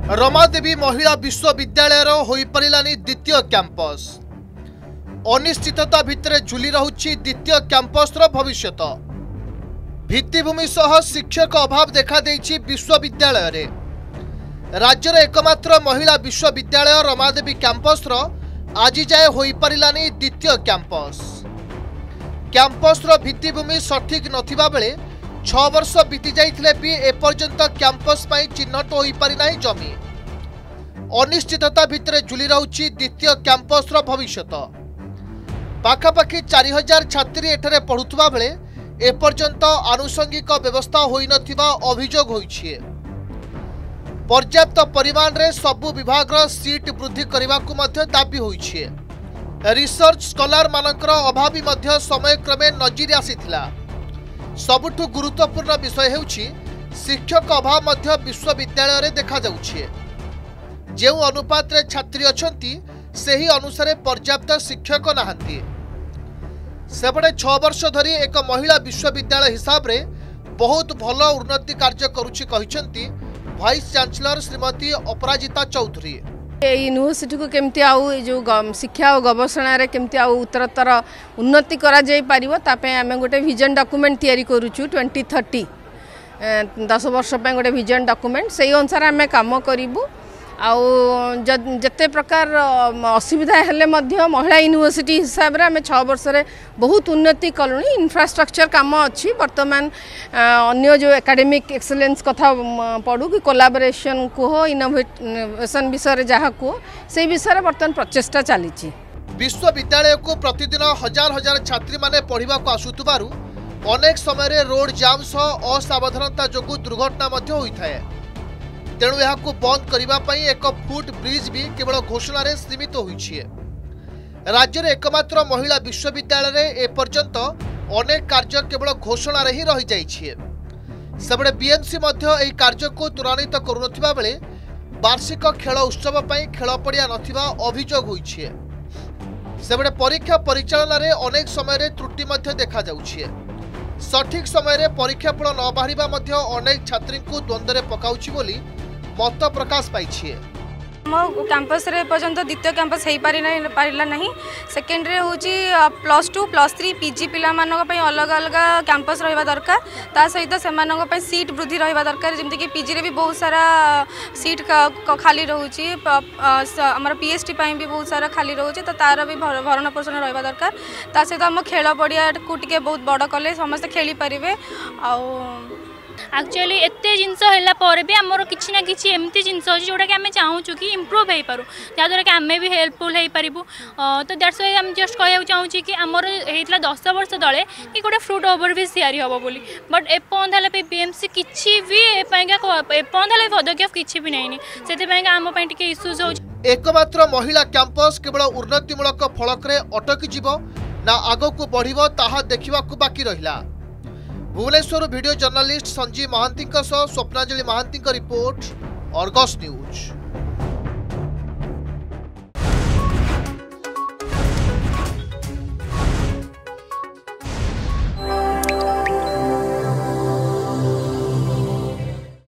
रमादेवी महिला विश्वविद्यालय होई परिलानी द्वितीय कैंपस। अनिश्चितता भितर झुली रहुछि द्वितीय कैंपस भविष्य। भित्तिभूमि सह शिक्षक अभाव देखा देइछि विश्वविद्यालय रे। राज्यर एकमात्र महिला विश्वविद्यालय रमादेवी कैंपस आज जाए होई परिलानी द्वितीय कैंपस। कैंपस भित्तिभूमि सठिक नथिबा बेले 6 वर्ष बीती जाइथिले भी एपर्यंत कैंपस पाई चिन्हट होई पारि नाही जमी। अनिश्चितता भितर झुली रहुछि द्वितीय कैंपस भविष्य। पाखापाखि 4000 छात्री एठारे पढ़ुथुबा बेले एपर्यंत आनुषंगिक व्यवस्था होई नथिबा अभियोग होइछि। पर्याप्त परिमाण रे सबु विभाग सीट वृद्धि करने को दाबी होइछि। रिसर्च स्कॉलर मानकर अभावी मध्य समय क्रमे नजर आसीथिला। सबुठु गुरुत्वपूर्ण विषय हेउछि शिक्षक अभाव मध्य विश्वविद्यालय रे देखा जाउछि। जेउ अनुपात रे छात्री अछंती सेही अनुसारे पर्याप्त शिक्षक नाहंती। सेबडे 6 वर्ष धरी एक महिला विश्वविद्यालय हिसाब रे बहुत भल उन्नति कार्य करूछि कहिसंती vice chancellor Shrimati Aparajita Chaudhary. University को केमती आउ जो शिक्षा और गवेषणा रे केमती आउ उत्तरोत्तर उन्नति करा जाई परिबो तापे आमे गोटे विजन डॉक्यूमेंट तयारी करूछु 2030 10 वर्ष पे गोटे विजन डॉक्यूमेंट से अनुसार आमे काम करिबु। आउ जते प्रकार असुविधा हेले मध्य महिला यूनिवर्सिटी हिसाब रे आमे 6 वर्ष रे बहुत उन्नति कलुनी। इंफ्रास्ट्रक्चर काम अच्छी वर्तमान अन्य जो एकेडमिक एक्सेलेंस कथा पढ़ू कि कोलाबोरेशन को हो इनोवेशन विषय जहाँ को से विषय वर्तमान प्रचेष्टा चली। विश्वविद्यालय को प्रतिदिन हजार हजार छात्री माने पढ़ा को आसुथुबारु अनेक समय रोड जाम सह असावधानता जोगु दुर्घटना मध्य होइथाय। तेणु यह बंद करने एक फुट ब्रिज भी केवल घोषणा रे सीमित होइछि। राज्य रे एकमात्र महिला विश्वविद्यालय रे एपर्यंत अनेक कार्य केवल घोषणा रे ही रही जाइछि। सेबडे बीएमसी मध्य एही कार्य को त्वरान्वित करुनथिबा बेले वार्षिक खेल उत्सव पई खेल पड़िया नथिबा अभियोग होइछि। सेबडे परीक्षा परिचालन रे अनेक समय रे त्रुटि मध्य देखा जाउछि। सठिक समय रे परीक्षा फल न बाहरिबा मध्य अनेक छात्री को द्वंद्व रे पकाउछि बोली मत प्रकाश पाई। मो कैंपस रे पर्यंत द्वितीय कैंपस हो पारा ना। सेकेंडरी हूँ +2 +3 पीजी पिला अलग अलग कैंपस रहा दरकार। ता सहित से सीट वृद्धि रहा दरकार। जमीक पीजी रे भी बहुत सारा सीट खाली रोचे। आम पीएचडी भी बहुत सारा खाली रोचे। तो तार भी भरण पोषण रहा दरकार। ता सहित आम खेल पड़िया को बहुत बड़ कले समस्त खेली पारे। एक्चुअली एते जिनस होला पर भी आमर किछि ना किछि एमती जिनस अछि जोटा कि आमे चाहू कि इम्प्रूव हे पारू जादर कि आमे भी हेल्पफुल हे पारिबु। तो दैट्स व्हाई हम जस्ट कहया चाहू कि आमर हेतला 10 वर्ष तळे कि गोटे फ्रूट ओवर भी तयारी हबो बोली। बट एपन हला पे बीएमसी किछि भी एपांगा एपन हला पदक्षेप किछि भी नैनी। सेते पांगा आम पय टिके इश्यूज हो। एकमात्र महिला कैंपस केवल उन्नतिमूलक फलक रे अटकी जीवो ना आगो को बढ़िबो ताहा देखिबा को बाकी रहिला। Bhubaneswar video journalist Sanjeev Mahanti Swapnanjali Mahanti report Argus news.